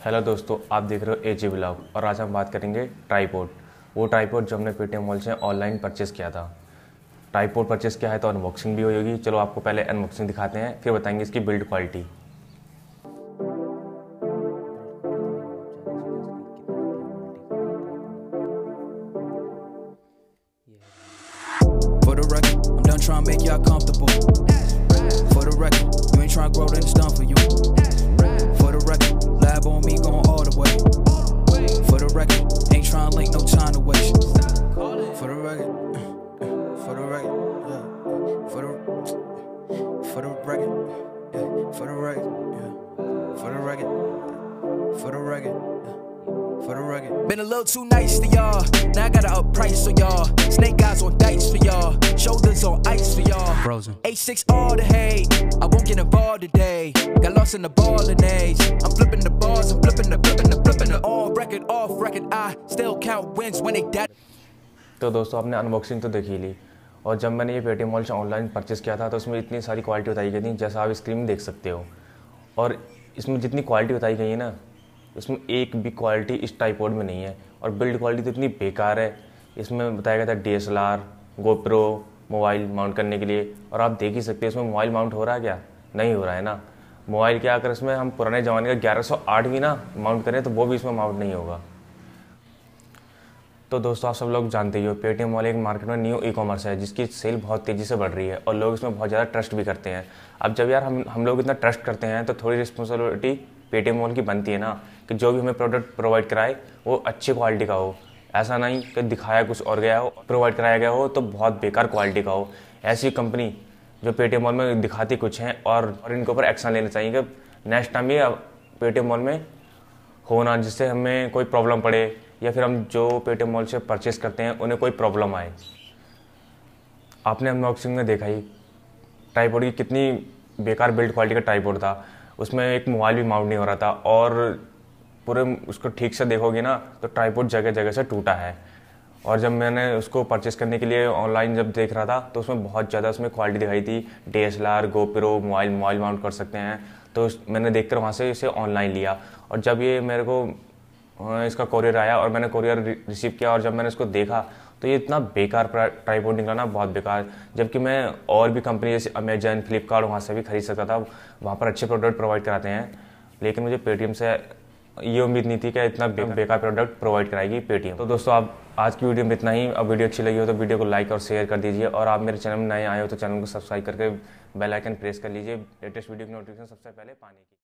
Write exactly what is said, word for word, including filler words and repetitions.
Hello दोस्तों, आप देख रहे हो एजी ब्लॉग और आज हम बात करेंगे ट्राइपॉड। वो ट्राइपॉड जो हमने पेटीएम मॉल से ऑनलाइन परचेस किया था। ट्राइपॉड परचेस किया है तो अनबॉक्सिंग भी होगी। चलो आपको पहले अनबॉक्सिंग दिखाते हैं, फिर बताएंगे इसकी build quality. For the record, I'm done trying to make y'all comfortable. For the record, you ain't trying to grow, then it's done for you. For the record, lab on me going all the way. For the record, ain't trying to link, no time to waste. For the record, for the record, yeah. For the, for the record, yeah. For the record, yeah. For the record, for the record. For the record. Been a little too nice to y'all. Now I gotta up price for y'all. Snake eyes on dice for y'all. Shoulders on ice for y'all. Frozen. A six all the hate. I won't get involved today. Got lost in the balling age. I'm flipping the bars. I'm flipping the flipping the flipping the all record off record. I still count wins when they dead. तो दोस्तों, आपने unboxing तो देख ही ली। और जब मैंने ये Paytm mall से ऑनलाइन परचेस किया था तो उसमें इतनी सारी क्वालिटी बताई गई थी, जैसा आप स्क्रीन में देख सकते हो। और इसमें जितनी क्वालिटी बताई गई है ना, इसमें एक भी क्वालिटी इस ट्राइपॉड में नहीं है। और बिल्ड क्वालिटी तो इतनी बेकार है। इसमें बताया गया था D S L R, GoPro, mobile mount करने के लिए। और आप देख ही सकते हैं इसमें मोबाइल माउंट हो रहा है क्या? नहीं हो रहा है ना। मोबाइल क्या, अगर इसमें हम पुराने ज़माने का ग्यारह सौ आठ भी ना माउंट करें तो वो भी इसमें माउंट नहीं होगा। तो दोस्तों, आप सब लोग जानते ही हो, पेटीएम मॉल एक मार्केट में न्यू ई कॉमर्स है जिसकी सेल बहुत तेज़ी से बढ़ रही है और लोग इसमें बहुत ज़्यादा ट्रस्ट भी करते हैं। अब जब यार हम हम लोग इतना ट्रस्ट करते हैं तो थोड़ी रिस्पॉन्सिबिलिटी पेटीएम मॉल की बनती है ना, कि जो भी हमें प्रोडक्ट प्रोवाइड कराए वो अच्छी क्वालिटी का हो। ऐसा नहीं कि दिखाया कुछ और गया हो, प्रोवाइड कराया गया हो तो बहुत बेकार क्वालिटी का हो। ऐसी कंपनी जो पेटीएम मॉल में दिखाती कुछ हैं और, और इनके ऊपर एक्शन लेना चाहिए कि नेक्स्ट टाइम ये पेटीएम मॉल में होना, जिससे हमें कोई प्रॉब्लम पड़े या फिर हम जो पेटीएम मॉल से परचेस करते हैं उन्हें कोई प्रॉब्लम आए। आपने अनबॉक्सिंग में देखा ही ट्राइपॉड की कितनी बेकार बिल्ड क्वालिटी का ट्राइपॉड था। उसमें एक मोबाइल भी माउंट नहीं हो रहा था और पूरे उसको ठीक से देखोगे ना तो ट्राइपॉड जगह जगह से टूटा है। और जब मैंने उसको परचेस करने के लिए ऑनलाइन जब देख रहा था तो उसमें बहुत ज़्यादा उसमें क्वालिटी दिखाई थी। D S L R, GoPro, mobile mobile mount कर सकते हैं। तो मैंने देखकर वहाँ से इसे ऑनलाइन लिया। और जब ये मेरे को इसका कोरियर आया और मैंने कोरियर रिसीव किया और जब मैंने इसको देखा तो ये इतना बेकार ट्राइपॉड निकला ना, बहुत बेकार। जबकि मैं और भी कंपनी जैसे अमेजन, फ्लिपकार्ट वहाँ से भी खरीद सकता था, वहाँ पर अच्छे प्रोडक्ट प्रोवाइड कराते हैं। लेकिन मुझे पेटीएम से ये उम्मीद नहीं थी कि इतना बेकार प्रोडक्ट प्रोवाइड कराएगी पेटीएम। तो दोस्तों, आप आज की वीडियो में इतना ही। अब वीडियो अच्छी लगी हो तो वीडियो को लाइक और शेयर कर दीजिए। और आप मेरे चैनल में नए आए हो तो चैनल को सब्सक्राइब करके बेल आइकन प्रेस कर लीजिए लेटेस्ट वीडियो की नोटिफिकेशन सबसे पहले पाने की।